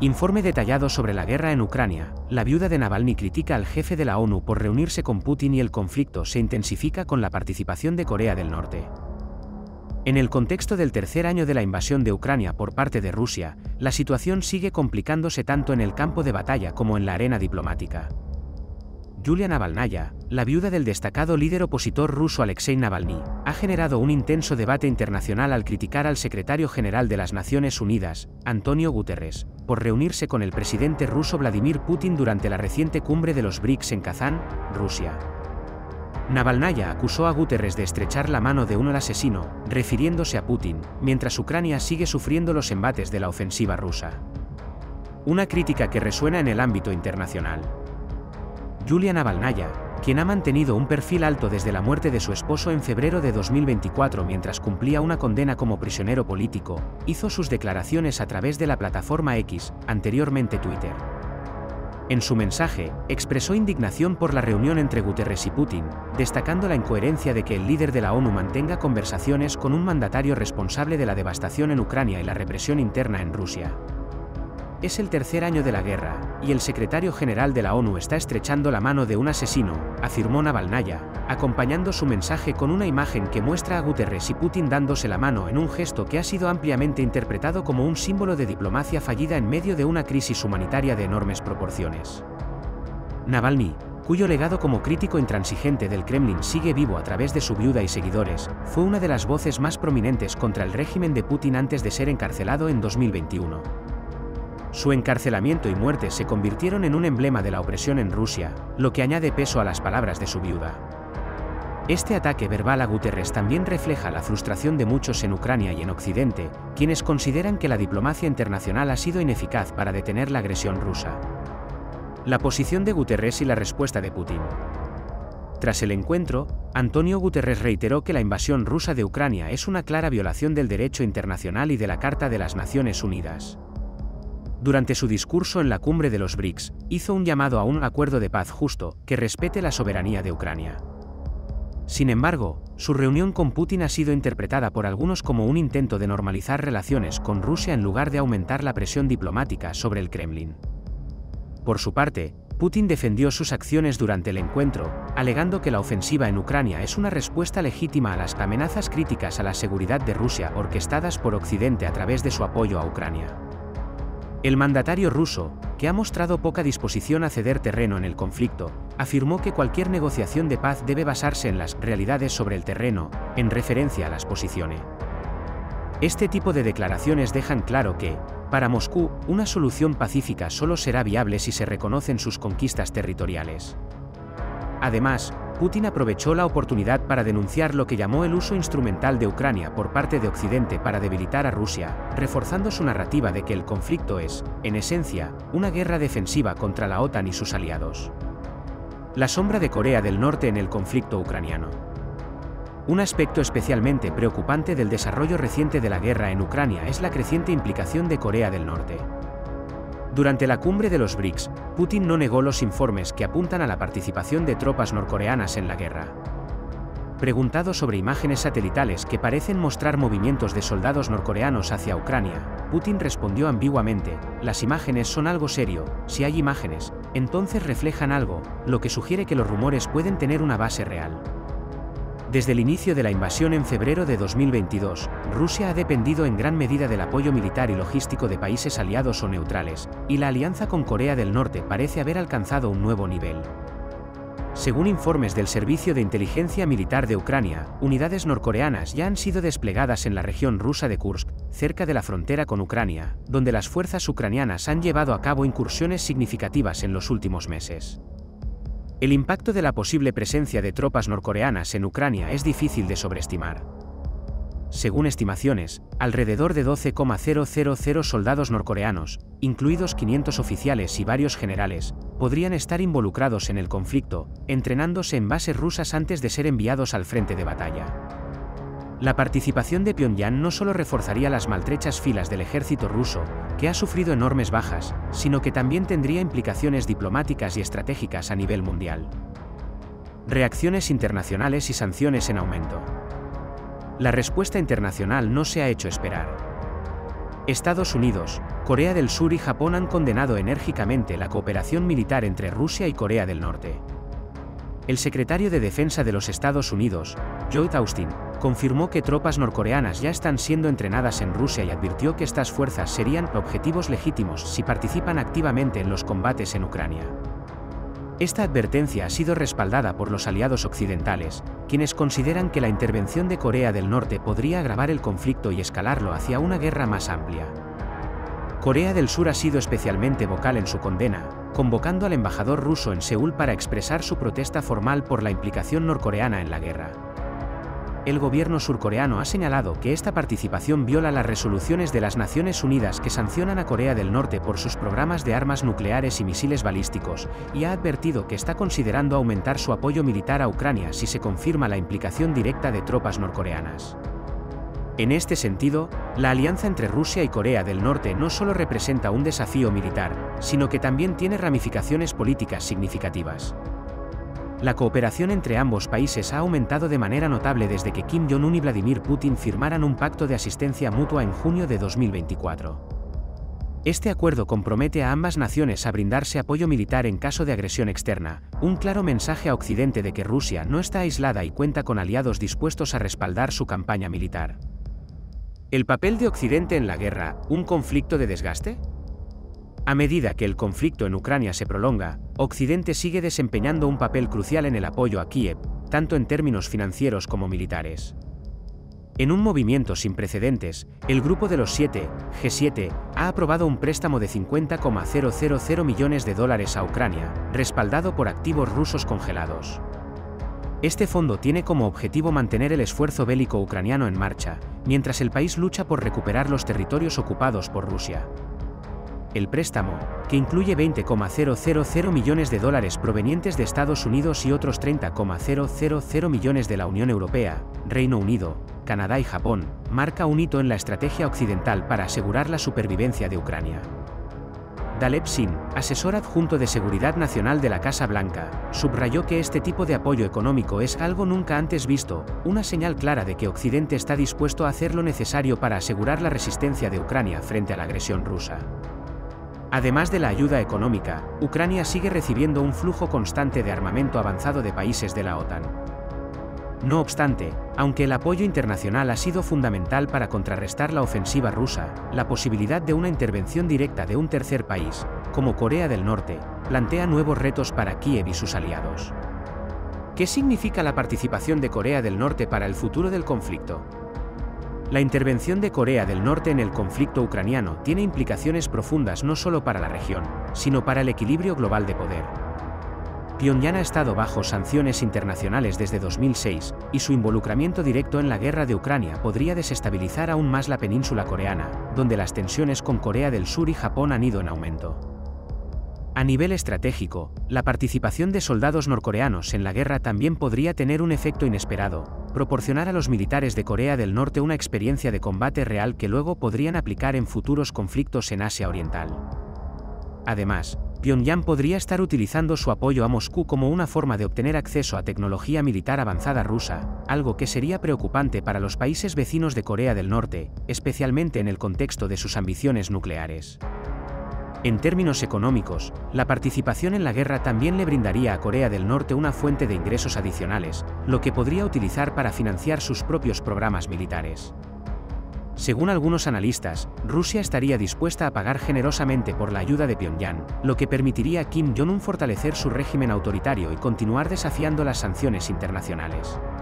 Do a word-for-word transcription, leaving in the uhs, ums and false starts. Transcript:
Informe detallado sobre la guerra en Ucrania. La viuda de Navalny critica al jefe de la ONU por reunirse con Putin y el conflicto se intensifica con la participación de Corea del Norte. En el contexto del tercer año de la invasión de Ucrania por parte de Rusia, la situación sigue complicándose tanto en el campo de batalla como en la arena diplomática. Yulia Navalnaya, la viuda del destacado líder opositor ruso Alexei Navalny, ha generado un intenso debate internacional al criticar al secretario general de las Naciones Unidas, Antonio Guterres, por reunirse con el presidente ruso Vladimir Putin durante la reciente cumbre de los BRICS en Kazán, Rusia. Navalnaya acusó a Guterres de estrechar la mano de un asesino, refiriéndose a Putin, mientras Ucrania sigue sufriendo los embates de la ofensiva rusa. Una crítica que resuena en el ámbito internacional. Yulia Navalnaya, quien ha mantenido un perfil alto desde la muerte de su esposo en febrero de dos mil veinticuatro mientras cumplía una condena como prisionero político, hizo sus declaraciones a través de la plataforma X, anteriormente Twitter. En su mensaje, expresó indignación por la reunión entre Guterres y Putin, destacando la incoherencia de que el líder de la ONU mantenga conversaciones con un mandatario responsable de la devastación en Ucrania y la represión interna en Rusia. Es el tercer año de la guerra, y el secretario general de la ONU está estrechando la mano de un asesino, afirmó Navalnaya, acompañando su mensaje con una imagen que muestra a Guterres y Putin dándose la mano en un gesto que ha sido ampliamente interpretado como un símbolo de diplomacia fallida en medio de una crisis humanitaria de enormes proporciones. Navalny, cuyo legado como crítico intransigente del Kremlin sigue vivo a través de su viuda y seguidores, fue una de las voces más prominentes contra el régimen de Putin antes de ser encarcelado en dos mil veintiuno. Su encarcelamiento y muerte se convirtieron en un emblema de la opresión en Rusia, lo que añade peso a las palabras de su viuda. Este ataque verbal a Guterres también refleja la frustración de muchos en Ucrania y en Occidente, quienes consideran que la diplomacia internacional ha sido ineficaz para detener la agresión rusa. La posición de Guterres y la respuesta de Putin. Tras el encuentro, Antonio Guterres reiteró que la invasión rusa de Ucrania es una clara violación del derecho internacional y de la Carta de las Naciones Unidas. Durante su discurso en la cumbre de los BRICS, hizo un llamado a un acuerdo de paz justo, que respete la soberanía de Ucrania. Sin embargo, su reunión con Putin ha sido interpretada por algunos como un intento de normalizar relaciones con Rusia en lugar de aumentar la presión diplomática sobre el Kremlin. Por su parte, Putin defendió sus acciones durante el encuentro, alegando que la ofensiva en Ucrania es una respuesta legítima a las amenazas críticas a la seguridad de Rusia orquestadas por Occidente a través de su apoyo a Ucrania. El mandatario ruso, que ha mostrado poca disposición a ceder terreno en el conflicto, afirmó que cualquier negociación de paz debe basarse en las realidades sobre el terreno, en referencia a las posiciones. Este tipo de declaraciones dejan claro que, para Moscú, una solución pacífica solo será viable si se reconocen sus conquistas territoriales. Además, Putin aprovechó la oportunidad para denunciar lo que llamó el uso instrumental de Ucrania por parte de Occidente para debilitar a Rusia, reforzando su narrativa de que el conflicto es, en esencia, una guerra defensiva contra la OTAN y sus aliados. La sombra de Corea del Norte en el conflicto ucraniano. Un aspecto especialmente preocupante del desarrollo reciente de la guerra en Ucrania es la creciente implicación de Corea del Norte. Durante la cumbre de los BRICS, Putin no negó los informes que apuntan a la participación de tropas norcoreanas en la guerra. Preguntado sobre imágenes satelitales que parecen mostrar movimientos de soldados norcoreanos hacia Ucrania, Putin respondió ambiguamente: las imágenes son algo serio, si hay imágenes, entonces reflejan algo, lo que sugiere que los rumores pueden tener una base real. Desde el inicio de la invasión en febrero de dos mil veintidós, Rusia ha dependido en gran medida del apoyo militar y logístico de países aliados o neutrales, y la alianza con Corea del Norte parece haber alcanzado un nuevo nivel. Según informes del Servicio de Inteligencia Militar de Ucrania, unidades norcoreanas ya han sido desplegadas en la región rusa de Kursk, cerca de la frontera con Ucrania, donde las fuerzas ucranianas han llevado a cabo incursiones significativas en los últimos meses. El impacto de la posible presencia de tropas norcoreanas en Ucrania es difícil de sobreestimar. Según estimaciones, alrededor de doce mil soldados norcoreanos, incluidos quinientos oficiales y varios generales, podrían estar involucrados en el conflicto, entrenándose en bases rusas antes de ser enviados al frente de batalla. La participación de Pyongyang no solo reforzaría las maltrechas filas del ejército ruso, que ha sufrido enormes bajas, sino que también tendría implicaciones diplomáticas y estratégicas a nivel mundial. Reacciones internacionales y sanciones en aumento. La respuesta internacional no se ha hecho esperar. Estados Unidos, Corea del Sur y Japón han condenado enérgicamente la cooperación militar entre Rusia y Corea del Norte. El secretario de Defensa de los Estados Unidos, Lloyd Austin, confirmó que tropas norcoreanas ya están siendo entrenadas en Rusia y advirtió que estas fuerzas serían objetivos legítimos si participan activamente en los combates en Ucrania. Esta advertencia ha sido respaldada por los aliados occidentales, quienes consideran que la intervención de Corea del Norte podría agravar el conflicto y escalarlo hacia una guerra más amplia. Corea del Sur ha sido especialmente vocal en su condena, convocando al embajador ruso en Seúl para expresar su protesta formal por la implicación norcoreana en la guerra. El gobierno surcoreano ha señalado que esta participación viola las resoluciones de las Naciones Unidas que sancionan a Corea del Norte por sus programas de armas nucleares y misiles balísticos, y ha advertido que está considerando aumentar su apoyo militar a Ucrania si se confirma la implicación directa de tropas norcoreanas. En este sentido, la alianza entre Rusia y Corea del Norte no solo representa un desafío militar, sino que también tiene ramificaciones políticas significativas. La cooperación entre ambos países ha aumentado de manera notable desde que Kim Jong-un y Vladimir Putin firmaran un pacto de asistencia mutua en junio de dos mil veinticuatro. Este acuerdo compromete a ambas naciones a brindarse apoyo militar en caso de agresión externa, un claro mensaje a Occidente de que Rusia no está aislada y cuenta con aliados dispuestos a respaldar su campaña militar. ¿El papel de Occidente en la guerra, un conflicto de desgaste? A medida que el conflicto en Ucrania se prolonga, Occidente sigue desempeñando un papel crucial en el apoyo a Kiev, tanto en términos financieros como militares. En un movimiento sin precedentes, el Grupo de los Siete, G siete, ha aprobado un préstamo de cincuenta coma cero cero cero millones de dólares a Ucrania, respaldado por activos rusos congelados. Este fondo tiene como objetivo mantener el esfuerzo bélico ucraniano en marcha, mientras el país lucha por recuperar los territorios ocupados por Rusia. El préstamo, que incluye veinte coma cero cero cero millones de dólares provenientes de Estados Unidos y otros treinta coma cero cero cero millones de la Unión Europea, Reino Unido, Canadá y Japón, marca un hito en la estrategia occidental para asegurar la supervivencia de Ucrania. Dalep Sin, asesor adjunto de Seguridad Nacional de la Casa Blanca, subrayó que este tipo de apoyo económico es algo nunca antes visto, una señal clara de que Occidente está dispuesto a hacer lo necesario para asegurar la resistencia de Ucrania frente a la agresión rusa. Además de la ayuda económica, Ucrania sigue recibiendo un flujo constante de armamento avanzado de países de la OTAN. No obstante, aunque el apoyo internacional ha sido fundamental para contrarrestar la ofensiva rusa, la posibilidad de una intervención directa de un tercer país, como Corea del Norte, plantea nuevos retos para Kiev y sus aliados. ¿Qué significa la participación de Corea del Norte para el futuro del conflicto? La intervención de Corea del Norte en el conflicto ucraniano tiene implicaciones profundas no solo para la región, sino para el equilibrio global de poder. Pyongyang ha estado bajo sanciones internacionales desde dos mil seis, y su involucramiento directo en la guerra de Ucrania podría desestabilizar aún más la península coreana, donde las tensiones con Corea del Sur y Japón han ido en aumento. A nivel estratégico, la participación de soldados norcoreanos en la guerra también podría tener un efecto inesperado, proporcionar a los militares de Corea del Norte una experiencia de combate real que luego podrían aplicar en futuros conflictos en Asia Oriental. Además, Pyongyang podría estar utilizando su apoyo a Moscú como una forma de obtener acceso a tecnología militar avanzada rusa, algo que sería preocupante para los países vecinos de Corea del Norte, especialmente en el contexto de sus ambiciones nucleares. En términos económicos, la participación en la guerra también le brindaría a Corea del Norte una fuente de ingresos adicionales, lo que podría utilizar para financiar sus propios programas militares. Según algunos analistas, Rusia estaría dispuesta a pagar generosamente por la ayuda de Pyongyang, lo que permitiría a Kim Jong-un fortalecer su régimen autoritario y continuar desafiando las sanciones internacionales.